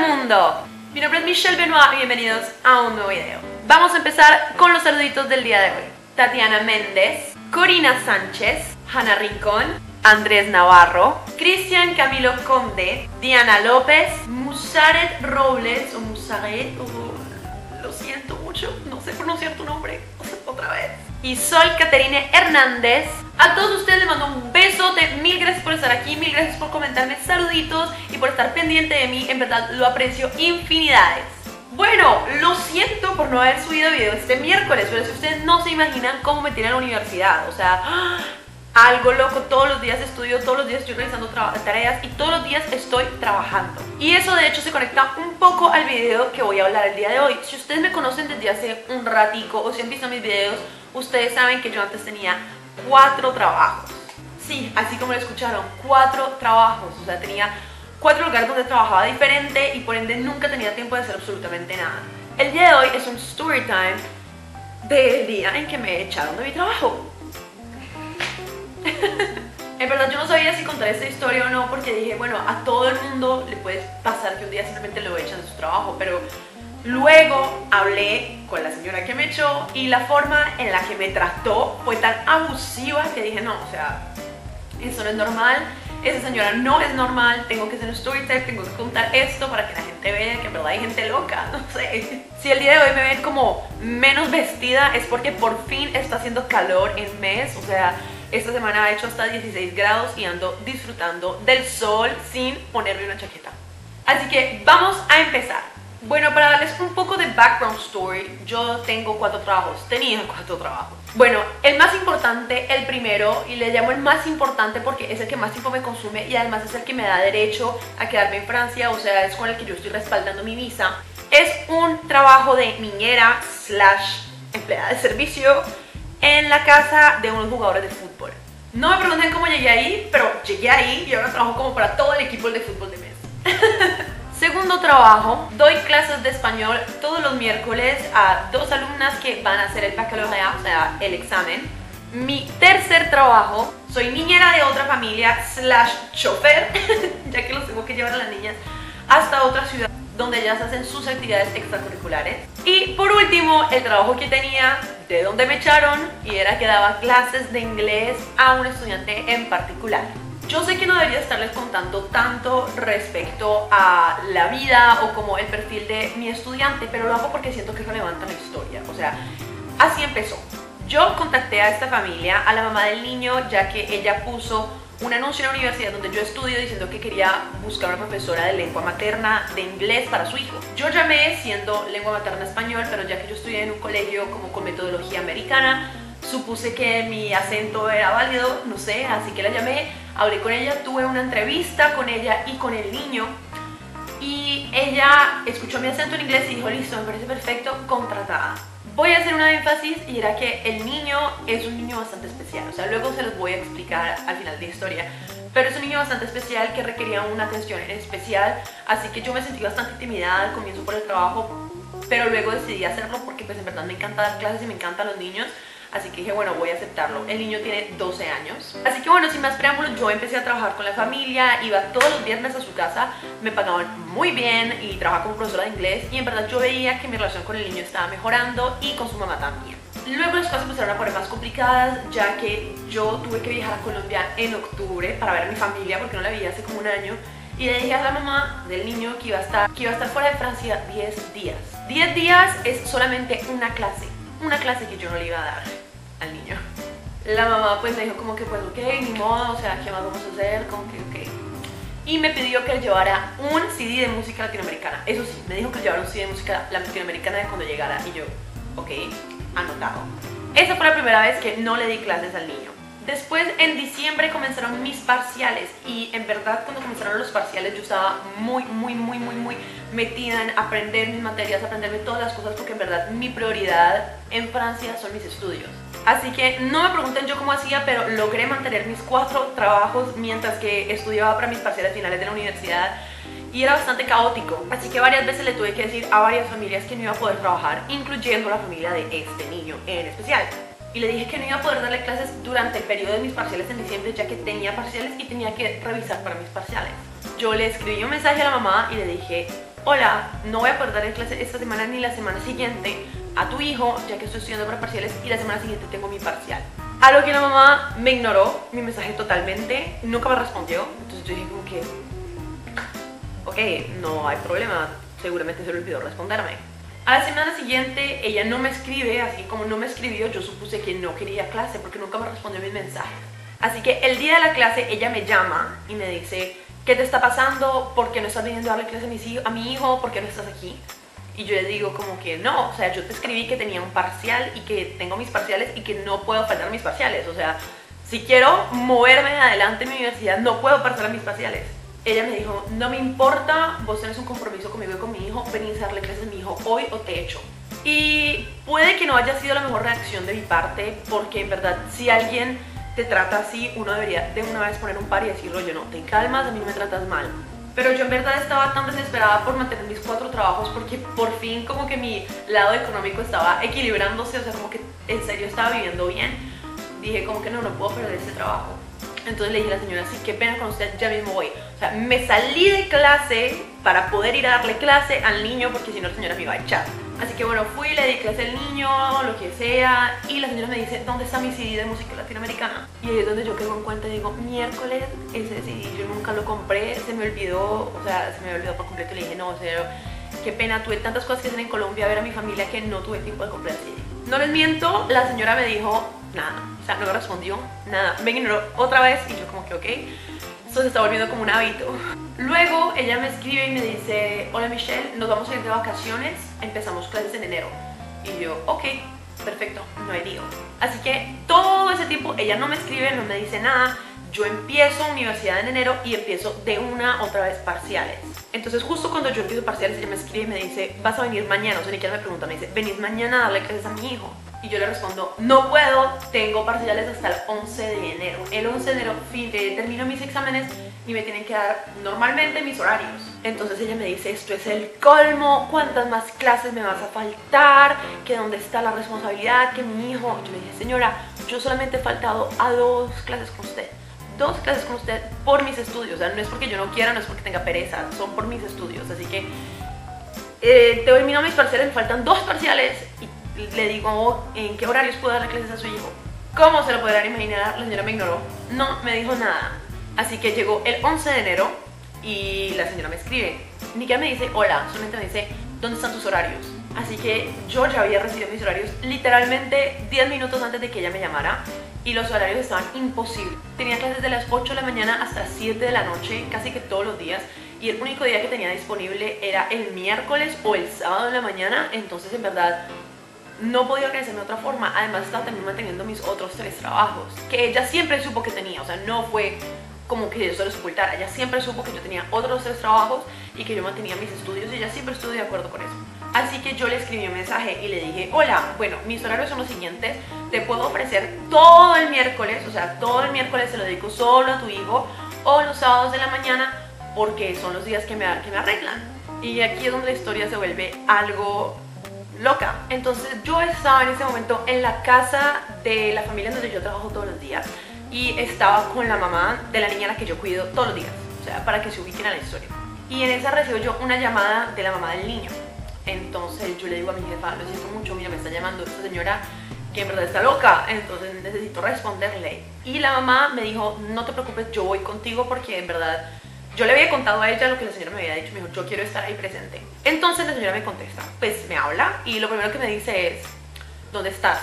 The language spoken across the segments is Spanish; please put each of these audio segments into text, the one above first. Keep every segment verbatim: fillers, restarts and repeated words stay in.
mundo! Mi nombre es Michelle Benoit y bienvenidos a un nuevo video. Vamos a empezar con los saluditos del día de hoy. Tatiana Méndez, Corina Sánchez, Hanna Rincón, Andrés Navarro, Cristian Camilo Conde, Diana López, Musaret Robles o Musaret, oh, lo siento mucho, no sé pronunciar tu nombre otra vez. Y Sol Caterine Hernández. A todos ustedes les mando un besote, mil gracias por estar aquí, mil gracias por comentarme saluditos y por estar pendiente de mí, en verdad lo aprecio infinidades. Bueno, lo siento por no haber subido video este miércoles, pero si ustedes no se imaginan cómo me tiene a la universidad, o sea, algo loco, todos los días estudio, todos los días estoy realizando tareas y todos los días estoy trabajando. Y eso de hecho se conecta un poco al video que voy a hablar el día de hoy. Si ustedes me conocen desde hace un ratico o si han visto mis videos, ustedes saben que yo antes tenía cuatro trabajos. Sí, así como lo escucharon, cuatro trabajos, o sea, tenía cuatro lugares donde trabajaba diferente y por ende nunca tenía tiempo de hacer absolutamente nada. El día de hoy es un story time del día en que me echaron de mi trabajo. En verdad yo no sabía si contar esta historia o no, porque dije, bueno, a todo el mundo le puede pasar que un día simplemente lo echan de su trabajo, pero luego hablé con la señora que me echó y la forma en la que me trató fue tan abusiva que dije, no, o sea, eso no es normal, esa señora no es normal, tengo que hacer un story time, tengo que contar esto para que la gente vea que en verdad hay gente loca, no sé. Si el día de hoy me ven como menos vestida es porque por fin está haciendo calor en mes, o sea, esta semana ha hecho hasta dieciséis grados y ando disfrutando del sol sin ponerme una chaqueta. Así que vamos a empezar. Bueno, para darles un poco de background story, yo tengo cuatro trabajos, tenía cuatro trabajos. Bueno, el más importante, el primero, y le llamo el más importante porque es el que más tiempo me consume y además es el que me da derecho a quedarme en Francia, o sea, es con el que yo estoy respaldando mi visa. Es un trabajo de niñera slash empleada de servicio en la casa de unos jugadores de fútbol. No me pregunten cómo llegué ahí, pero llegué ahí y ahora trabajo como para todo el equipo de fútbol de mes. Segundo trabajo, doy clases de español todos los miércoles a dos alumnas que van a hacer el baccalaureat, o sea, el examen. Mi tercer trabajo, soy niñera de otra familia slash chofer, ya que los tengo que llevar a las niñas hasta otra ciudad donde ellas hacen sus actividades extracurriculares. Y por último, el trabajo que tenía, de donde me echaron, y era que daba clases de inglés a un estudiante en particular. Yo sé que no debería estarles contando tanto respecto a la vida o como el perfil de mi estudiante, pero lo hago porque siento que eso levanta la historia. O sea, así empezó. Yo contacté a esta familia, a la mamá del niño, ya que ella puso un anuncio en la universidad donde yo estudio diciendo que quería buscar una profesora de lengua materna de inglés para su hijo. Yo llamé siendo lengua materna español, pero ya que yo estudié en un colegio como con metodología americana, supuse que mi acento era válido, no sé, así que la llamé, hablé con ella, tuve una entrevista con ella y con el niño y ella escuchó mi acento en inglés y dijo, listo, me parece perfecto, contratada. Voy a hacer una énfasis y era que el niño es un niño bastante especial, o sea, luego se los voy a explicar al final de la historia, pero es un niño bastante especial que requería una atención especial, así que yo me sentí bastante intimidada al comienzo por el trabajo, pero luego decidí hacerlo porque pues en verdad me encanta dar clases y me encantan los niños. Así que dije, bueno, voy a aceptarlo. El niño tiene doce años. Así que bueno, sin más preámbulos, yo empecé a trabajar con la familia. Iba todos los viernes a su casa. Me pagaban muy bien y trabajaba como profesora de inglés. Y en verdad yo veía que mi relación con el niño estaba mejorando y con su mamá también. Luego las cosas empezaron a poner más complicadas, ya que yo tuve que viajar a Colombia en octubre para ver a mi familia porque no la veía hace como un año. Y le dije a la mamá del niño que iba a estar, que iba a estar fuera de Francia diez días. diez días es solamente una clase. Una clase que yo no le iba a dar al niño. La mamá pues me dijo como que pues ok, ni modo, o sea, ¿qué más vamos a hacer? Como que ok. Y me pidió que le llevara un C D de música latinoamericana. Eso sí, me dijo que le llevara un C D de música latinoamericana de cuando llegara. Y yo, ok, anotado. Esa fue la primera vez que no le di clases al niño. Después en diciembre comenzaron mis parciales y en verdad cuando comenzaron los parciales yo estaba muy, muy, muy, muy, muy metida en aprender mis materias, aprenderme todas las cosas porque en verdad mi prioridad en Francia son mis estudios. Así que no me pregunten yo cómo hacía, pero logré mantener mis cuatro trabajos mientras que estudiaba para mis parciales finales de la universidad y era bastante caótico. Así que varias veces le tuve que decir a varias familias que no iba a poder trabajar, incluyendo la familia de este niño en especial. Y le dije que no iba a poder darle clases durante el periodo de mis parciales en diciembre, ya que tenía parciales y tenía que revisar para mis parciales. Yo le escribí un mensaje a la mamá y le dije, hola, no voy a poder dar en clase esta semana ni la semana siguiente a tu hijo, ya que estoy estudiando para parciales y la semana siguiente tengo mi parcial. A lo que la mamá me ignoró mi mensaje totalmente, nunca me respondió. Entonces yo dije como que, ok, no hay problema, seguramente se le olvidó responderme. A la semana siguiente ella no me escribe, así como no me escribió, yo supuse que no quería clase porque nunca me respondió mis mensajes. Así que el día de la clase ella me llama y me dice, ¿qué te está pasando? ¿Por qué no estás viniendo a darle clase a, mis hijos, a mi hijo? ¿Por qué no estás aquí? Y yo le digo como que no, o sea, yo te escribí que tenía un parcial y que tengo mis parciales y que no puedo faltar a mis parciales. O sea, si quiero moverme adelante en mi universidad, no puedo faltar a mis parciales. Ella me dijo, no me importa, vos tenés un compromiso conmigo y con mi hijo, venís a darle clases a mi hijo hoy o te echo. Y puede que no haya sido la mejor reacción de mi parte, porque en verdad si alguien te trata así, uno debería de una vez poner un par y decirlo, yo no, te calmas, a mí no me tratas mal. Pero yo en verdad estaba tan desesperada por mantener mis cuatro trabajos porque por fin como que mi lado económico estaba equilibrándose, o sea, como que en serio estaba viviendo bien. Dije como que no, no puedo perder ese trabajo. Entonces le dije a la señora, sí, qué pena con usted, ya mismo voy. O sea, me salí de clase para poder ir a darle clase al niño porque si no la señora me iba a echar. Así que bueno, fui, le di clase al niño, lo que sea, y la señora me dice, ¿dónde está mi C D de música latinoamericana? Y ahí es donde yo quedo en cuenta y digo, miércoles, ese C D yo nunca lo compré, se me olvidó, o sea, se me olvidó por completo. Y le dije, no, o sea, qué pena, tuve tantas cosas que hacer en Colombia, a ver a mi familia, que no tuve tiempo de comprar el C D. No les miento, la señora me dijo nada, o sea, no me respondió nada, me ignoró otra vez y yo como que ok, eso se está volviendo como un hábito. Luego ella me escribe y me dice, hola Michelle, nos vamos a ir de vacaciones, empezamos clases en enero. Y yo, ok, perfecto, no hay lío. Así que todo ese tiempo ella no me escribe, no me dice nada. Yo empiezo universidad en enero y empiezo de una otra vez parciales. Entonces justo cuando yo empiezo parciales ella me escribe y me dice, vas a venir mañana, o sea, ni siquiera me pregunta, me dice, venís mañana a darle clases a mi hijo. Y yo le respondo, no puedo, tengo parciales hasta el once de enero. El once de enero fin, eh, termino mis exámenes y me tienen que dar normalmente mis horarios. Entonces ella me dice, esto es el colmo, ¿cuántas más clases me vas a faltar? ¿Que dónde está la responsabilidad? ¿Que mi hijo? Yo le dije, señora, yo solamente he faltado a dos clases con usted. Dos clases con usted por mis estudios. O sea, no es porque yo no quiera, no es porque tenga pereza, son por mis estudios. Así que eh, termino mis parciales, me faltan dos parciales y le digo en qué horarios puedo darle clases a su hijo. ¿Cómo se lo podrán imaginar? La señora me ignoró, no me dijo nada. Así que llegó el once de enero y la señora me escribe, ni que me dice hola, solamente me dice ¿dónde están tus horarios? Así que yo ya había recibido mis horarios literalmente diez minutos antes de que ella me llamara y los horarios estaban imposibles. Tenía clases de las ocho de la mañana hasta las siete de la noche, casi que todos los días, y el único día que tenía disponible era el miércoles o el sábado de la mañana. Entonces en verdad no podía organizarme de otra forma. Además estaba también manteniendo mis otros tres trabajos que ella siempre supo que tenía, o sea, no fue como que yo se los ocultara. Ella siempre supo que yo tenía otros tres trabajos y que yo mantenía mis estudios y ella siempre estuvo de acuerdo con eso. Así que yo le escribí un mensaje y le dije, hola, bueno, mis horarios son los siguientes, te puedo ofrecer todo el miércoles, o sea, todo el miércoles se lo dedico solo a tu hijo, o los sábados de la mañana porque son los días que me, que me arreglan. Y aquí es donde la historia se vuelve algo loca. Entonces yo estaba en ese momento en la casa de la familia donde yo trabajo todos los días y estaba con la mamá de la niña a la que yo cuido todos los días, o sea, para que se ubiquen a la historia. Y en esa recibo yo una llamada de la mamá del niño. Entonces yo le digo a mi jefa, lo siento mucho, mira, me está llamando esta señora que en verdad está loca, entonces necesito responderle. Y la mamá me dijo, no te preocupes, yo voy contigo porque en verdad yo le había contado a ella lo que la señora me había dicho. Me dijo, yo quiero estar ahí presente. Entonces la señora me contesta, pues me habla y lo primero que me dice es, ¿dónde estás?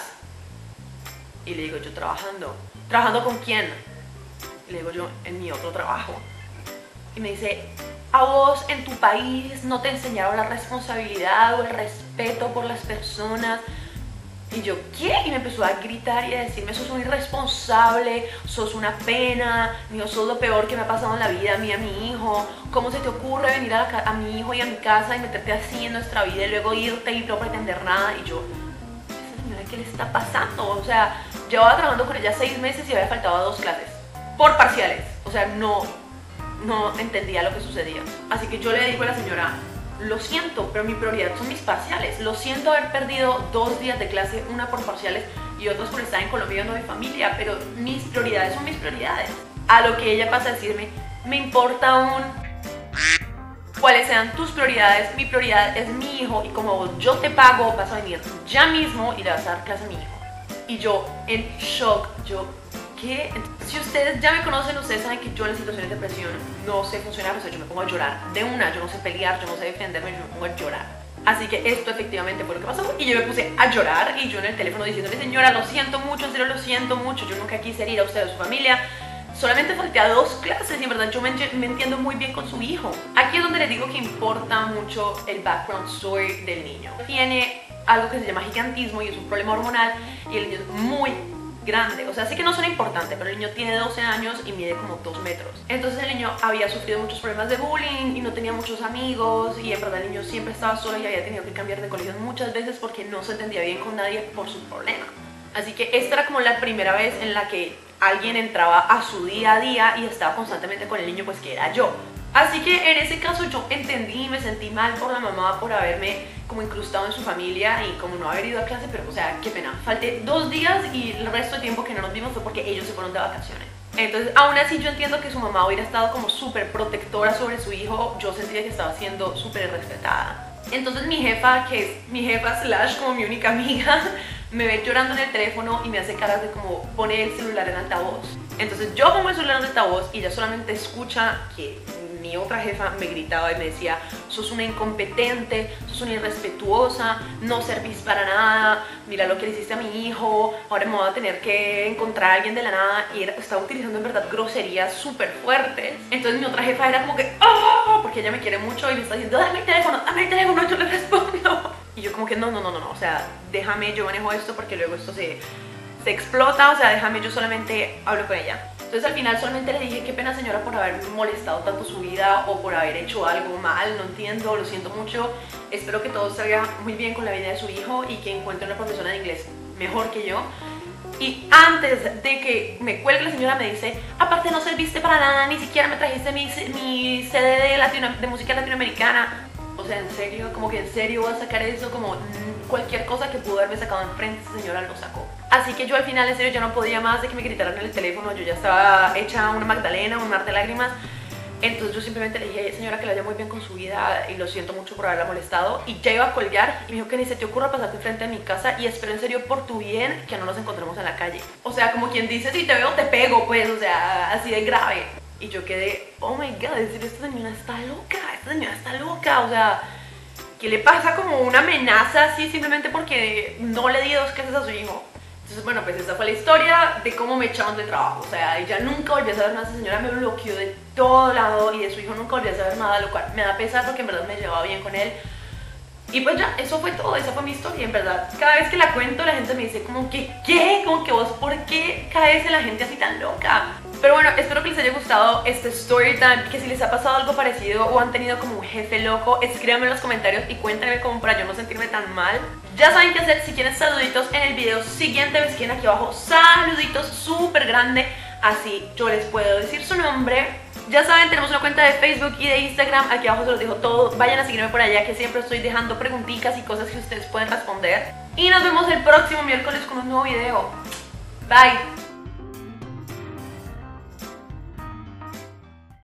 Y le digo, yo trabajando. ¿Trabajando con quién? Y le digo yo, en mi otro trabajo. Y me dice, ¿a vos en tu país no te enseñaron la responsabilidad o el respeto por las personas? Y yo, ¿qué? Y me empezó a gritar y a decirme, sos un irresponsable, sos una pena, digo, sos lo peor que me ha pasado en la vida a mí y a mi hijo. ¿Cómo se te ocurre venir a, la, a mi hijo y a mi casa y meterte así en nuestra vida y luego irte y no pretender nada? Y yo, ¿esa señora qué le está pasando? O sea, llevaba trabajando con ella seis meses y había faltado a dos clases por parciales. O sea, no, no entendía lo que sucedía. Así que yo le digo a la señora, lo siento, pero mi prioridad son mis parciales. Lo siento haber perdido dos días de clase, una por parciales y otros por estar en Colombia viendo a mi familia, pero mis prioridades son mis prioridades. A lo que ella pasa a decirme, me importa un... cuáles sean tus prioridades. Mi prioridad es mi hijo y como yo te pago, vas a venir ya mismo y le vas a dar clase a mi hijo. Y yo en shock, yo, ¿qué? Si ustedes ya me conocen, ustedes saben que yo en situaciones de presión no sé funcionar, o sea, yo me pongo a llorar de una, yo no sé pelear, yo no sé defenderme, yo me pongo a llorar. Así que esto efectivamente fue lo que pasó y yo me puse a llorar y yo en el teléfono diciéndole, señora, lo siento mucho, en serio lo siento mucho, yo nunca quise ir a usted o a su familia, solamente falté a dos clases y en verdad yo me, me entiendo muy bien con su hijo. Aquí es donde les digo que importa mucho el background story del niño. Tiene algo que se llama gigantismo y es un problema hormonal y el niño es muy grande, o sea, sí que no suena importante, pero el niño tiene doce años y mide como dos metros. Entonces el niño había sufrido muchos problemas de bullying y no tenía muchos amigos y en verdad el niño siempre estaba solo y había tenido que cambiar de colegio muchas veces porque no se entendía bien con nadie por su problema. Así que esta era como la primera vez en la que alguien entraba a su día a día y estaba constantemente con el niño, pues que era yo. Así que en ese caso yo entendí y me sentí mal por la mamá por haberme como incrustado en su familia y como no haber ido a clase, pero o sea, qué pena. Falté dos días y el resto de tiempo que no nos vimos fue porque ellos se fueron de vacaciones. Entonces, aún así yo entiendo que su mamá hubiera estado como súper protectora sobre su hijo, yo sentía que estaba siendo súper respetada. Entonces mi jefa, que es mi jefa slash como mi única amiga, me ve llorando en el teléfono y me hace caras de como pone el celular en altavoz. Entonces yo pongo el celular en altavoz y ella solamente escucha que mi otra jefa me gritaba y me decía, sos una incompetente, sos una irrespetuosa, no servís para nada, mira lo que le hiciste a mi hijo, ahora me voy a tener que encontrar a alguien de la nada. Y era, estaba utilizando en verdad groserías súper fuertes. Entonces mi otra jefa era como que, ¡oh! Porque ella me quiere mucho y me está diciendo, dame el teléfono, dame el teléfono, yo le respondo. Y yo como que no, no, no, no, no, o sea, déjame, yo manejo esto porque luego esto se, se explota, o sea, déjame, yo solamente hablo con ella. Entonces al final solamente le dije, qué pena señora por haber molestado tanto su vida o por haber hecho algo mal, no entiendo, lo siento mucho, espero que todo salga muy bien con la vida de su hijo y que encuentre una profesora de inglés mejor que yo. Y antes de que me cuelgue la señora me dice, aparte no serviste para nada, ni siquiera me trajiste mi, mi C D de, latino, de música latinoamericana. O sea, en serio, como que en serio voy a sacar eso, como cualquier cosa que pudo haberme sacado enfrente, esa señora lo sacó. Así que yo al final en serio ya no podía más de que me gritaran en el teléfono, yo ya estaba hecha una magdalena, un mar de lágrimas. Entonces yo simplemente le dije, señora, que le vaya muy bien con su vida y lo siento mucho por haberla molestado. Y ya iba a colgar y me dijo que ni se te ocurra pasarte frente a mi casa y espero en serio por tu bien que no nos encontremos en la calle. O sea, como quien dice, si te veo te pego, pues, o sea, así de grave. Y yo quedé, oh my god, es decir, esta señora está loca, esta señora está loca, o sea, ¿qué le pasa? Como una amenaza así simplemente porque no le di dos clases a su hijo. Entonces, bueno, pues esta fue la historia de cómo me echaron de trabajo. O sea, ella nunca volvió a saber nada, esa señora me bloqueó de todo lado y de su hijo nunca volvió a saber nada, lo cual me da pesar porque en verdad me llevaba bien con él. Y pues ya, eso fue todo, esa fue mi historia, en verdad. Cada vez que la cuento la gente me dice como que, ¿qué? Como que vos, ¿por qué caes en la gente así tan loca? Pero bueno, espero que les haya gustado este story time, que si les ha pasado algo parecido o han tenido como un jefe loco, escríbanme en los comentarios y cuéntenme como para yo no sentirme tan mal. Ya saben qué hacer, si quieren saluditos en el video siguiente, me escriben aquí abajo saluditos súper grande, así yo les puedo decir su nombre. Ya saben, tenemos una cuenta de Facebook y de Instagram, aquí abajo se los dejo todo, vayan a seguirme por allá que siempre estoy dejando preguntitas y cosas que ustedes pueden responder. Y nos vemos el próximo miércoles con un nuevo video. Bye.